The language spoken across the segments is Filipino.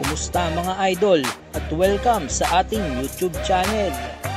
Kumusta mga idol at welcome sa ating YouTube channel.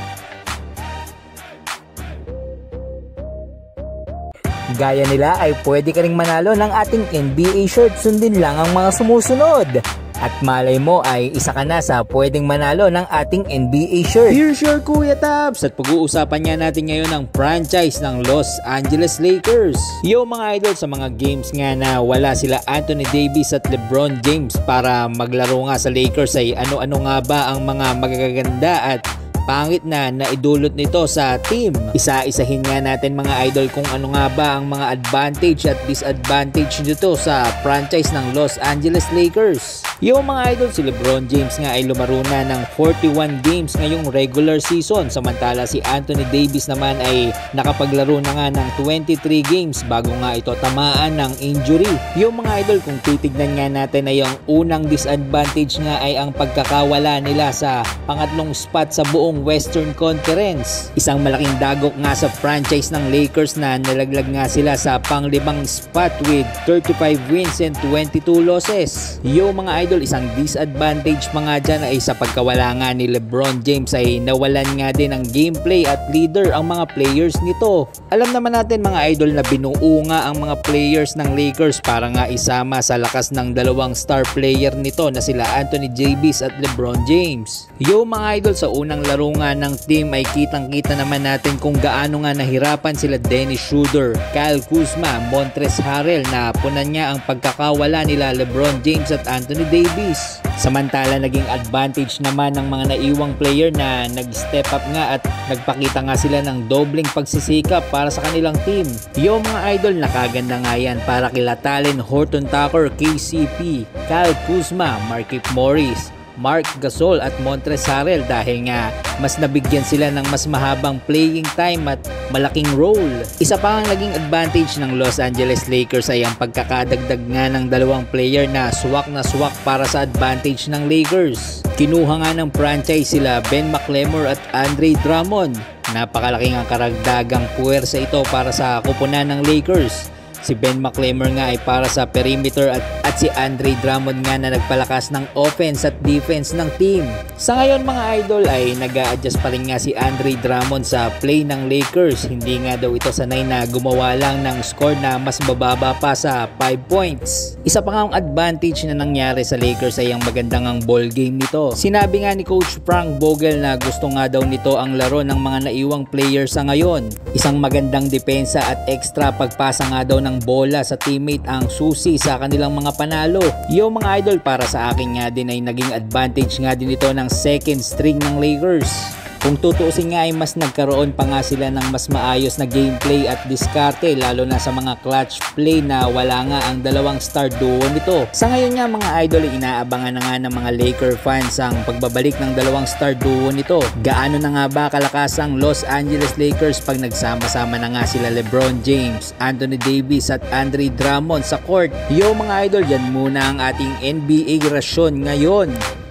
Gaya nila ay pwede ka ring manalo ng ating NBA shirt, sundin lang ang mga sumusunod. At malay mo ay isa ka na sa pwedeng manalo ng ating NBA shirt. Here's your Kuya Tabs! At pag-uusapan nga natin ngayon ang franchise ng Los Angeles Lakers. Yo mga idol, sa mga games nga na wala sila Anthony Davis at LeBron James para maglaro nga sa Lakers ay ano-ano nga ba ang mga magaganda at pangit na naidulot nito sa team. Isa-isahin nga natin mga idol kung ano nga ba ang mga advantage at disadvantage nito sa franchise ng Los Angeles Lakers. Yung mga idol, si LeBron James nga ay lumaro na ng 41 games ngayong regular season, samantala si Anthony Davis naman ay nakapaglaro na nga ng 23 games bago nga ito tamaan ng injury. Yung mga idol, kung titignan nga natin ay yung unang disadvantage nga ay ang pagkakawala nila sa pangatlong spot sa buong Western Conference. Isang malaking dagok nga sa franchise ng Lakers na nalaglag nga sila sa pang-5 spot with 35 wins and 22 losses. Yung mga idol, isang disadvantage pa nga dyan ay sa pagkawala nga ni LeBron James ay nawalan nga din ng gameplay at leader ang mga players nito. Alam naman natin mga idol na binuo nga ang mga players ng Lakers para nga isama sa lakas ng dalawang star player nito na sila Anthony Davis at LeBron James. Yung mga idol, sa unang laro nga ng team ay kitang-kita naman natin kung gaano nga nahirapan sila Dennis Schroeder, Kyle Kuzma, Montrezl Harrell na punan niya ang pagkakawala nila LeBron James at Anthony Davis. Samantala naging advantage naman ng mga naiwang player na nag-step up nga at nagpakita nga sila ng dobleng pagsisikap para sa kanilang team. Yung mga idol, nakaganda nga yan para kila Talen Horton-Tucker, KCP, Kyle Kuzma, Markieff Morris, Marc Gasol at Montrezl Harrell dahil nga mas nabigyan sila ng mas mahabang playing time at malaking role. Isa pa ang naging advantage ng Los Angeles Lakers ay ang pagkakadagdag nga ng dalawang player na swak para sa advantage ng Lakers. Kinuha nga ng franchise sila Ben McLemore at Andre Drummond. Napakalaking ang karagdagang puwersa ito para sa kupunan ng Lakers. Si Ben McLemore nga ay para sa perimeter at si Andre Drummond nga na nagpalakas ng offense at defense ng team. Sa ngayon mga idol ay nag-a-adjust pa rin nga si Andre Drummond sa play ng Lakers. Hindi nga daw ito sanay na gumawa lang ng score na mas bababa pa sa 5 points. Isa pa nga ang advantage na nangyari sa Lakers ay ang magandang ang ball game nito. Sinabi nga ni Coach Frank Vogel na gusto nga daw nito ang laro ng mga naiwang players sa ngayon. Isang magandang depensa at extra pagpasa nga daw ng bola sa teammate ang susi sa kanilang mga panalo. Yung mga idol, para sa akin nga din ay naging advantage nga din ito ng second string ng Lakers. Kung tutuusin nga ay mas nagkaroon pa nga sila ng mas maayos na gameplay at diskarte lalo na sa mga clutch play na wala nga ang dalawang star duo nito. Sa ngayon nga mga idol, inaabangan na nga ng mga Laker fans ang pagbabalik ng dalawang star duo nito. Gaano na nga ba kalakas ang Los Angeles Lakers pag nagsama-sama na nga sila LeBron James, Anthony Davis at Andre Drummond sa court? Yo mga idol, yan muna ang ating NBA rasyon ngayon.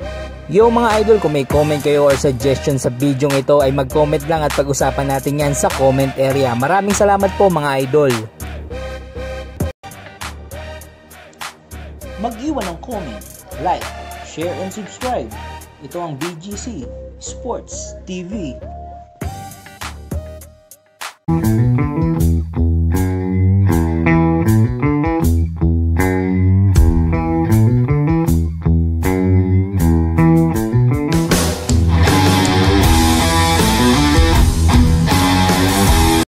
Yo mga idol, kung may comment kayo or suggestion sa video ito ay mag-comment lang at pag-usapan natin yan sa comment area. Maraming salamat po mga idol. Mag-iwan ng comment, like, share and subscribe. Ito ang BGC Sports TV.